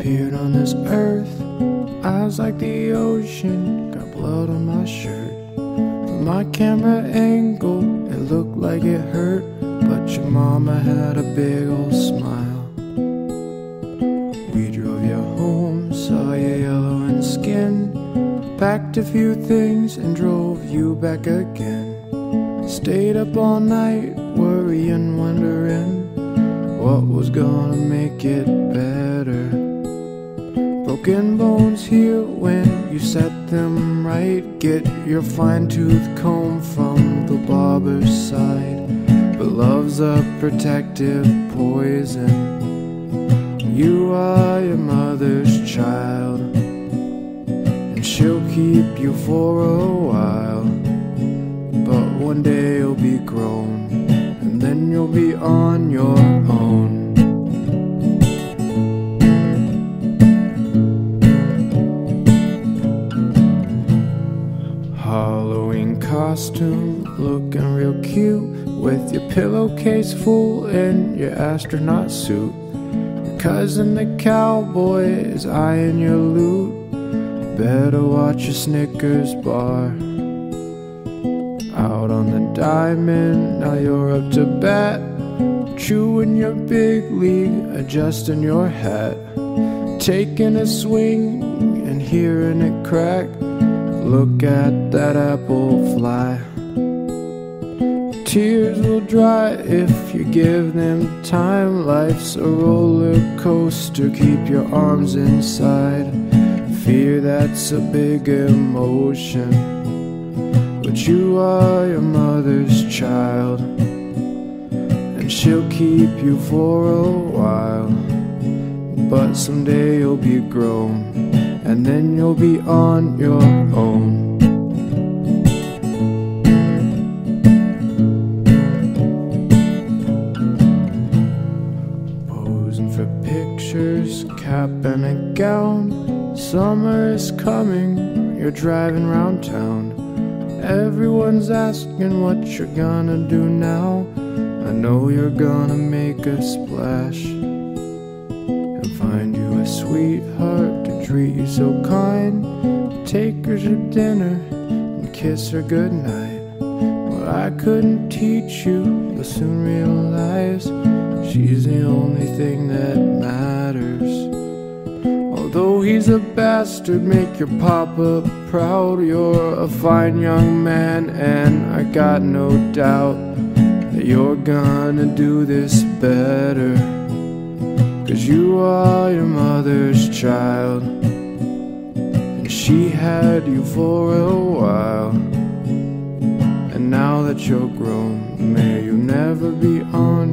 appeared on this earth. Eyes like the ocean, got blood on my shirt. From my camera angle, it looked like it hurt, but your mama had a big old smile. We drove you home, saw you yellow in skin, packed a few things and drove you back again. Stayed up all night, worrying, wondering what was gonna make it better. Broken bones heal when you set them right. Get your fine-tooth comb from the barber's side. But love's a protective poison. You are your mother's child, and she'll keep you for a while. But one day you'll be grown, and then you'll be on your own. Halloween costume, looking real cute, with your pillowcase full and your astronaut suit. Your cousin the cowboy is eyeing your loot. Better watch your Snickers bar. Out on the diamond, now you're up to bat. Chewing your big league, adjusting your hat. Taking a swing and hearing it crack. Look at that apple fly. Tears will dry if you give them time. Life's a roller coaster, keep your arms inside. Fear, that's a big emotion, but you are your mother's child, and she'll keep you for a while. But someday you'll be grown, and then you'll be on your own. Posing for pictures, cap and a gown. Summer is coming, you're driving round town. Everyone's asking what you're gonna do now. I know you're gonna make a splash and find you a sweetheart to treat you so kind. Take her to dinner and kiss her goodnight. What I couldn't teach you, you'll soon realize she's the only thing that matters. Although he's a bastard, make your papa proud. You're a fine young man, and I got no doubt that you're gonna do this better. 'Cause you are your mother's child, and she had you for a while. And now that you're grown, may you never be on